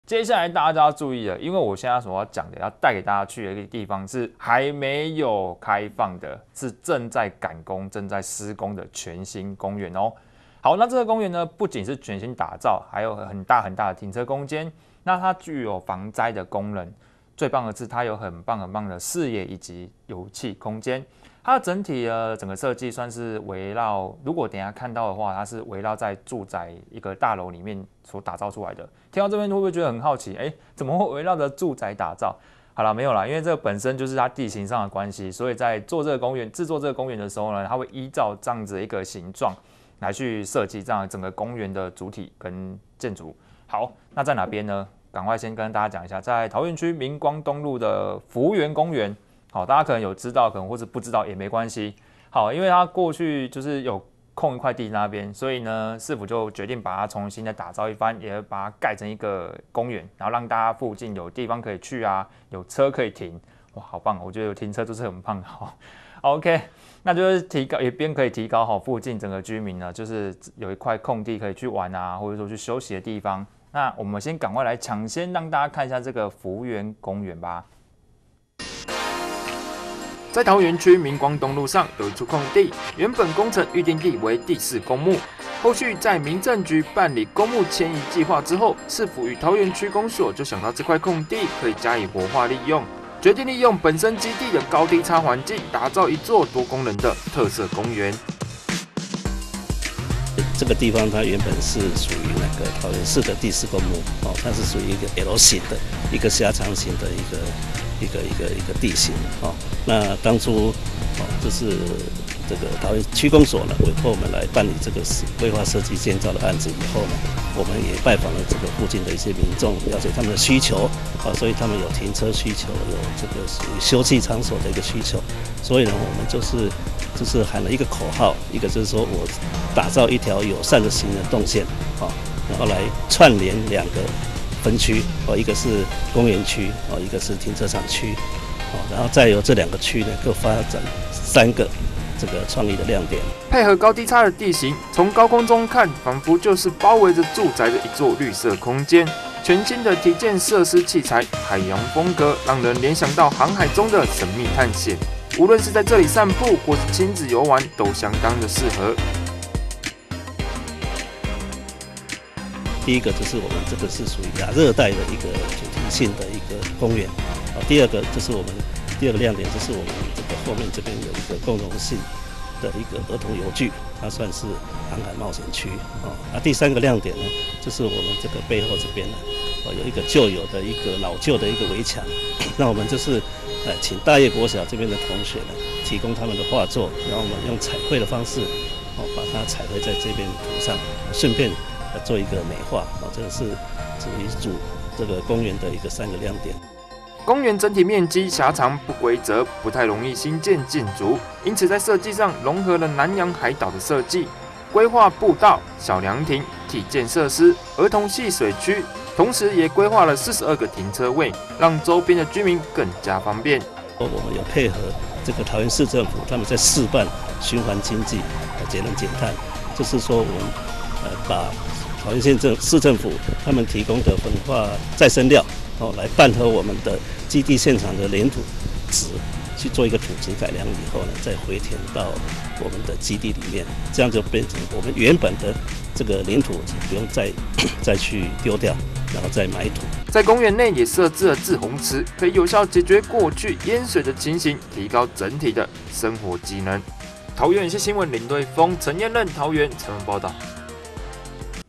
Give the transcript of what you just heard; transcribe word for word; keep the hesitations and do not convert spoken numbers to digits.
接下来大家就要注意了，因为我现在所要讲的，要带给大家去的一个地方是还没有开放的，是正在赶工、正在施工的全新公园哦。好，那这个公园呢，不仅是全新打造，还有很大很大的停车空间。那它具有防灾的功能，最棒的是它有很棒很棒的视野以及油气空间。它的整体的整个设计算是围绕，如果等一下看到的话，它是围绕在住宅一个大楼里面所打造出来的。听到这边会不会觉得很好奇？哎，怎么会围绕着住宅打造？好了，没有啦，因为这个本身就是它地形上的关系，所以在做这个公园、制作这个公园的时候呢，它会依照这样子的一个形状来去设计这样整个公园的主体跟建筑。好，那在哪边呢？赶快先跟大家讲一下，在桃园区明光东路的福源公园。好，大家可能有知道，可能或者不知道也没关系。好，因为它过去就是有空一块地那边，所以呢，市府就决定把它重新的打造一番，也把它盖成一个公园，然后让大家附近有地方可以去啊，有车可以停。哇，好棒！我觉得有停车就是很棒的哈。OK， 那就是提高一边可以提高好附近整个居民呢，就是有一块空地可以去玩啊，或者说去休息的地方。那我们先赶快来抢先让大家看一下这个福源公园吧。在桃园区明光东路上有一处空地，原本工程预定地为第四公墓，后续在民政局办理公墓迁移计划之后，市府与桃园区公所就想到这块空地可以加以活化利用，决定利用本身基地的高低差环境，打造一座多功能的特色公园。 这个地方它原本是属于那个桃园市的第四公墓哦，它是属于一个 L 型的一个狭长型的一个一个一个一个地形哦。那当初哦，就是这个桃园区公所呢委托我们来办理这个规划设计建造的案子以后呢，我们也拜访了这个附近的一些民众，了解他们的需求啊，所以他们有停车需求，有这个属于休憩场所的一个需求，所以呢，我们就是就是喊了一个口号，一个就是说我打造一条友善的行人动线啊，然后来串联两个分区哦，一个是公园区哦，一个是停车场区哦，然后再由这两个区呢各发展三个这个创意的亮点， 配合高低差的地形，从高空中看，仿佛就是包围着住宅的一座绿色空间。全新的体健设施器材，海洋风格，让人联想到航海中的神秘探险。无论是在这里散步，或是亲子游玩，都相当的适合。 第一个就是我们这个是属于亚热带的一个主题性的一个公园啊。第二个就是我们第二个亮点，就是我们这个后面这边有一个共融性的一个儿童游具，它算是航海冒险区啊。啊，第三个亮点呢，就是我们这个背后这边呢，哦有一个旧有的一个老旧的一个围墙，那我们就是呃请大业国小这边的同学呢提供他们的画作，然后我们用彩绘的方式哦把它彩绘在这边图上，顺便做一个美化啊，这个是属于主这个公园的一个三个亮点。 公园整体面积狭长不规则，不太容易新建建筑，因此在设计上融合了南洋海岛的设计，规划步道、小凉亭、体健设施、儿童戏水区，同时也规划了四十二个停车位，让周边的居民更加方便。 我们有配合这个桃园市政府，他们在示范循环经济、节能减碳，就是说我们呃把桃园县政市政府他们提供的焚化再生料哦，来拌合我们的基地现场的黏土质，去做一个土质改良以后呢，再回填到我们的基地里面，这样就变成我们原本的这个黏土不用再再去丢掉，然后再埋土。 在公园内也设置了滞洪池，可以有效解决过去淹水的情形，提高整体的生活机能。桃园有些新闻林对峰、陈彦任桃园采访报道。